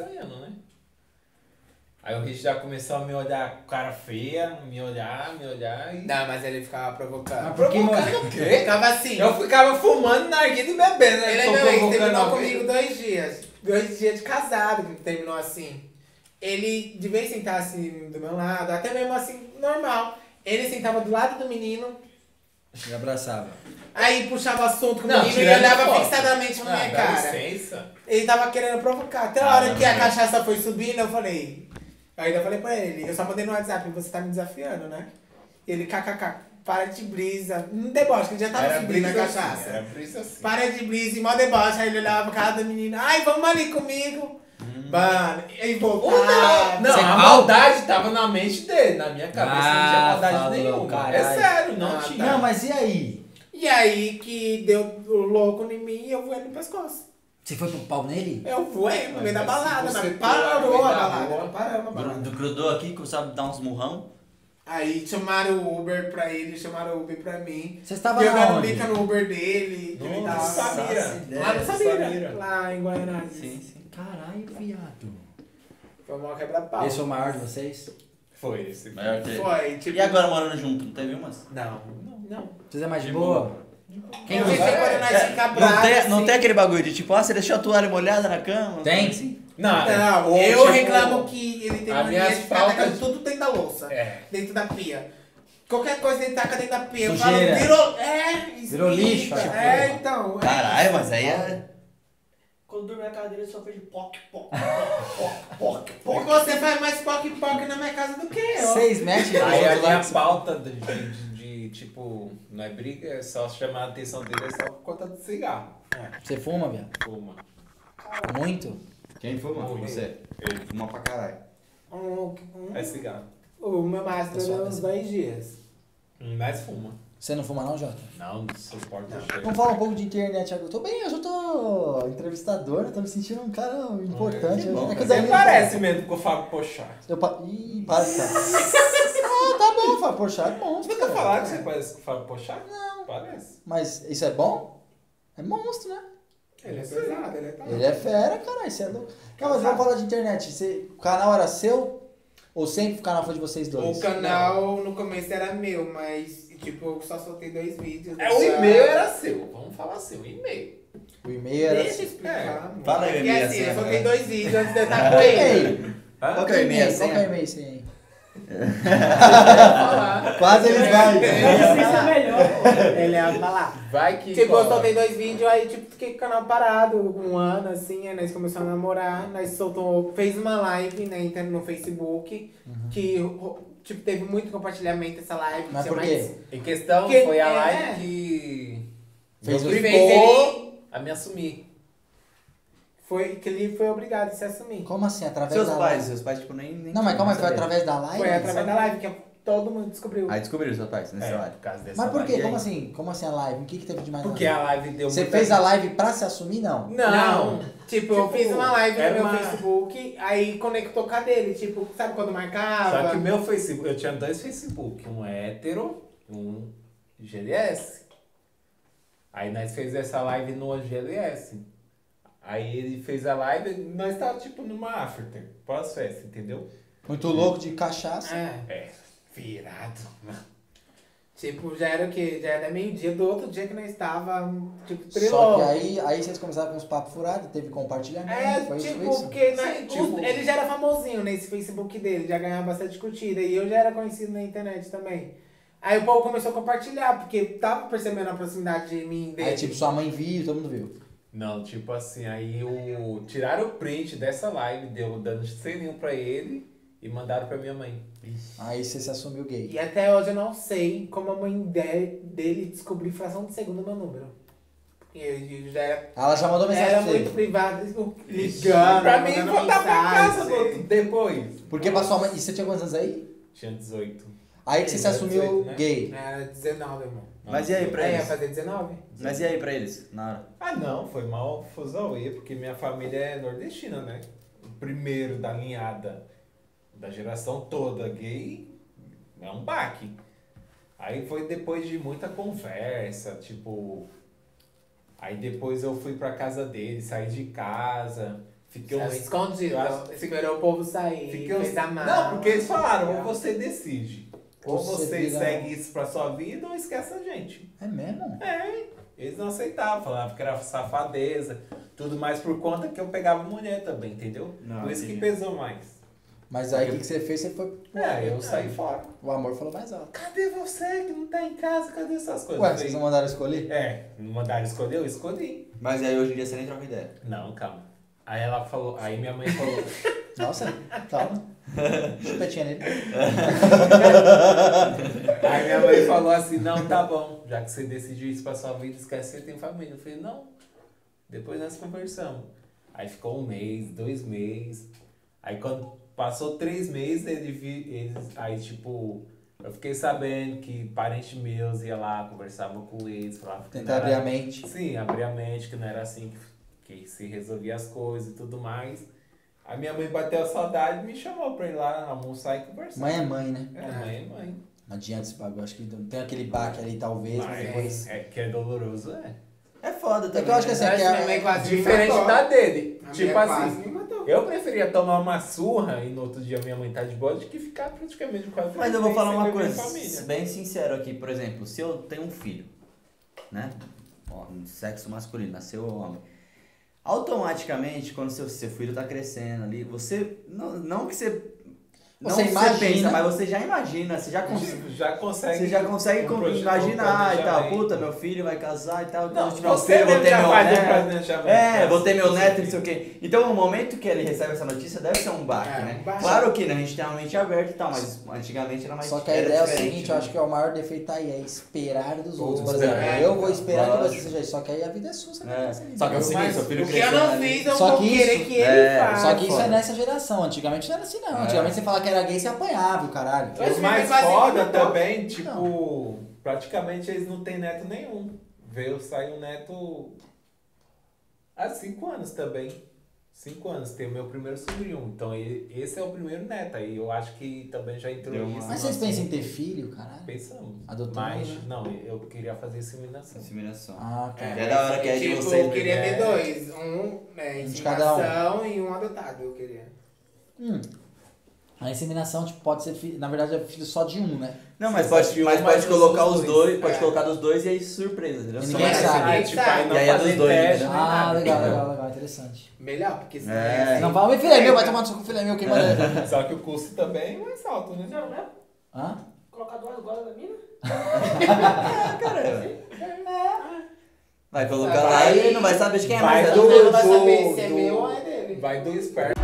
estranhando, né? Aí o Rich já começou a me olhar com cara feia, me olhar e... Não, mas ele ficava provocando. Mas por que, Provocando o Ele quê? ficava assim. Eu ficava fumando, narguilha e bebendo, né? Ele Tô não, ele provocando terminou alguém. comigo 2 dias. 2 dias de casado que terminou assim. Ele, de vez sentar assim do meu lado, até mesmo assim, normal. Ele sentava do lado do menino, Me abraçava. aí puxava assunto com o Não, menino e tirando olhava foto. fixadamente na minha dá cara. licença. Ele tava querendo provocar. Até a Ah, hora não, que a não. cachaça foi subindo, eu falei. Aí ainda falei pra ele, eu só mandei no WhatsApp, você tá me desafiando, né? Ele, kkk, para de brisa. Não deboche, que ele já tava subindo a cachaça. Era brisa assim. Para de brisa, e mó deboche. Aí ele olhava pra cara da menina, ai, vamos ali comigo. Mano, e voltava. Não, Você- a maldade tava na mente dele, na minha cabeça não tinha maldade falou, nenhuma. caralho. É sério, não Ah, tinha. Não, mas e aí? E aí que deu o louco em mim e eu voei no pescoço. Você foi pro pau nele? Eu voei no meio da Mas balada, se você mas pular no parou meio a da balada. rua- Não paramos a balada. Grudou aqui, sabe dar uns murrão. Aí chamaram o Uber pra ele, chamaram o Uber pra mim. Você estava E eu lá dando onde? bica no Uber dele. que ele Nossa, tava Samira. lá no Samira. Samira. Lá em Guaianazes. Sim. Caralho, viado. Foi uma quebra-pau. Esse foi o maior de vocês? Foi esse. Maior que... Foi, tipo... E agora morando junto, não teve umas? Não. Vocês é mais de De boa? Quem Não, vê vai- quando nós fica Não bravo, tem, não assim. tem aquele bagulho de tipo, você deixou a toalha molhada na cama? Tem. Assim? Não, ou, eu tipo, reclamo que ele tem as mania minhas de ficar faltas- tacando tudo dentro da louça. É. Dentro da pia. Qualquer coisa ele taca dentro da pia. Eu Sujeira. falo, virou... É, isso Virou lixo, irrita. tipo. É, então. é Caralho, isso. mas aí é... Quando dorme na cadeira, ele só fez poc, poc, poc, poc, Porque você faz mais poc-poc na minha casa do que eu. Vocês metem Aí a outro minha lado. pauta de, tipo, não é briga, é só chamar a atenção dele, é só por conta do cigarro. Você fuma, viado? Fuma. Muito? Quem fuma? Muito. Você. Ele fuma pra caralho. É cigarro. O meu máximo Pessoal, durou uns 2 dias. Mas fuma. Você não fuma não, Jota? Não suporto o cheiro. Vamos falar um pouco de internet agora. Tô bem, hoje eu tô entrevistador, eu tô me sentindo um cara importante. Que bom. É que o Você Danilo- parece mesmo com o Fábio Pochá. Ih, para, cara. Ah, tá bom, Fábio Pochá é monstro. Você tá cara. falando que você parece com o Fábio Pochá? Não. Parece. Mas isso é bom? É monstro, né? Ele é pesado, ele é pesado. Ele é fera, cara, isso é louco. Não, mas vamos falar de internet. O canal era seu? Ou sempre o canal foi de vocês dois? O canal no começo era meu, mas tipo, eu só soltei 2 vídeos. É, o e-mail era seu. Vamos falar assim, o e-mail. O e-mail era Deixa eu seu. explicar, amor. Fala aí, Porque e-mail assim, assim, eu soltei né? 2 vídeos antes de eu estar com Qual ele. e-mail? Qual que é o e-mail? Qual que é o e-mail sim, hein? Falar. Quase eles vai. Isso é melhor, pô. Ele ia falar. Vai que. Tipo, eu cola. soltei 2 vídeos, aí tipo, fiquei com o canal parado 1 ano, assim, aí nós começamos a namorar, nós fez uma live no Facebook, que tipo, teve muito compartilhamento essa live. Mas tinha por mais- quê? Em questão, Que- foi a é. live que. Fez me o- obrigou a me assumir. Que ele foi obrigado a se assumir. Como assim? Através da live? Seus pais, tipo, nem Não, mas calma aí, foi sabiam. através da live? Foi através da live que todo mundo descobriu. Aí descobriram seus pais, nessa live. por causa dessa Mas por quê? live. Como assim? Como assim a live? O que teve de mais Porque na a live deu Você muita- fez a live pra se assumir, não? Não, tipo, eu Tipo, fiz uma live no era meu uma- Facebook, aí conectou com a dele, tipo, sabe quando marcava? Só que meu Facebook, eu tinha 2 Facebook, um hétero e um GLS. Aí nós fez essa live no GLS. Aí ele fez a live, nós tava tipo numa after, pós-festa, entendeu? Muito louco de cachaça. É, Virado. tipo, já era o quê? Já era meio-dia do outro dia que nós estava, tipo, Só triló. que aí vocês começaram com os papos furados, teve compartilhamento, É, foi tipo, isso? porque Sim, tipo- ele já era famosinho nesse Facebook dele, já ganhava bastante curtida, e eu já era conhecido na internet também. Aí o povo começou a compartilhar, porque tava percebendo a proximidade de mim dele. Aí tipo, sua mãe viu, todo mundo viu. Não, tipo assim, aí tiraram o print dessa live, dando selinho pra ele e mandaram pra minha mãe. Aí você se assumiu gay. E até hoje eu não sei como a mãe dele descobriu fração de segundo meu número. Eu já era, Ela já mandou mensagem era pra você. muito privado, ligando, Pra mim, mandando voltar pra casa mensagem. do outro depois. Porque pra sua mãe. E você tinha quantos anos aí? Tinha 18. Aí que você se Era assumiu 18, né? gay. Era 19, irmão. Mas e aí pra Ia eles? fazer 19? Mas e aí pra eles, na hora? Ah não, foi mal fusauê, porque minha família é nordestina, né? O primeiro da linhada da geração toda gay é um baque. Aí foi depois de muita conversa, tipo... Aí depois eu fui pra casa dele, saí de casa, Fiquei Saiu uns... escondido, eu acho- esperou o povo sair, Fiquei uns... fez a mala. Não, porque eles falaram, ou você decide. Ou Você você vira- segue isso pra sua vida ou esquece a gente. É mesmo? Eles não aceitavam, falavam que era safadeza, tudo mais por conta que eu pegava mulher também, entendeu? Não, Por isso que entendi. pesou mais. Mas aí o que você fez? Você foi. Eu saí fora. O amor falou mais alto. Cadê você que não tá em casa? Cadê essas coisas? Ué, vocês não mandaram escolher? Não mandaram escolher? Eu escolhi. Mas aí hoje em dia você nem troca ideia. Não, calma. Aí ela falou, aí minha mãe falou, Nossa, calma. Chupetinha nele. aí minha mãe falou assim, não, tá bom, já que você decidiu isso pra sua vida, esquece que você tem família. Eu falei, não. Depois nós conversamos. Aí ficou 1 mês, 2 meses. Aí quando passou 3 meses, aí tipo, eu fiquei sabendo que parentes meus ia lá, conversava com eles, falava que Tentar abrir a mente. Sim, abrir a mente, que não era assim que se resolvia as coisas e tudo mais. A minha mãe bateu a saudade e me chamou pra ir lá almoçar e conversar. Mãe é mãe, né? Mãe é mãe. Não adianta esse bagulho. Acho que tem aquele baque ali, talvez, mas depois. É que é doloroso, é. É foda também. É que eu acho que assim, Mas que minha mãe quase me Diferente matou. da dele. A Tipo minha quase assim, me matou. eu preferia tomar uma surra e no outro dia minha mãe tá de boa do que ficar praticamente quase Mas eu vou falar uma sem ver minha coisa, família. bem sincero aqui, por exemplo, se eu tenho um filho, né? Ó, um sexo masculino, nasceu homem. Automaticamente, quando seu filho tá crescendo ali, você. Não que você. Não Você que imagina. pensa, mas você já imagina, você já consegue. Já consegue. Você já consegue imaginar e tal. planejamento. Puta, meu filho vai casar e tal. Quando Não, eu tiver um você filho, eu vou mesmo ter já meu faz o neto. planejamento. É, vou ter meu Seu neto, filho. não sei o quê. Então, o momento que ele recebe essa notícia deve ser um baque, É, né? um baque. Claro que né, a gente tem uma mente aberta e tal, mas antigamente era mais Só que a era ideia é o diferente, seguinte, né? eu acho que é o maior defeito tá aí, é esperar dos outros. Por Esperar. exemplo, eu vou esperar que você Lógico. seja isso. Só que aí a vida é sua, você não É. pensa nisso. Só que é o seguinte, Mas seu filho o que eu crescendo não ali- fiz, eu Só vou que querer isso- que ele é, faça. Só que isso foda. é nessa geração. Antigamente não era assim, não. É. Antigamente você falava que era gay, você apanhava, o caralho. Mas Os mais quase me foda matou. também, tipo, praticamente eles não têm neto nenhum. Veio sair um neto há 5 anos também. 5 anos, tem o meu primeiro sobrinho. Então esse é o primeiro neto. Aí eu acho que também já entrou Deu uma- isso. Mas no vocês pensam em assunto. ter filho, caralho? Pensamos. Adotou, Mas né? não, eu queria fazer inseminação. Inseminação. Ah, tá. É da hora que é de tipo, vocês, eu queria né? ter 2. Um de cada um. inseminação e um adotado, eu queria. A inseminação tipo, pode ser, na verdade, é filho só de um, né? Não, mas Você pode, saciou mas mais pode colocar os os dois. dois, pode É. colocar dos dois e aí surpresa, entendeu? E Só ninguém mais- sabe. Aí, tipo, aí não E aí é fazer dos dois, teste, né? nem Ah, nada, legal, entendeu? legal, legal, interessante. Melhor, porque senão É. Não fala, meu filho é meu, vai tomar no seu cu, filho é meu, quem manda. Só que o custo também é mais alto, né? Não, né? Hã? Colocar 2 golas da mina? Vai colocar Vai- lá e não vai saber de quem é vai mais. do- Você não vai do- saber se é do- meu ou é dele. Vai do esperto.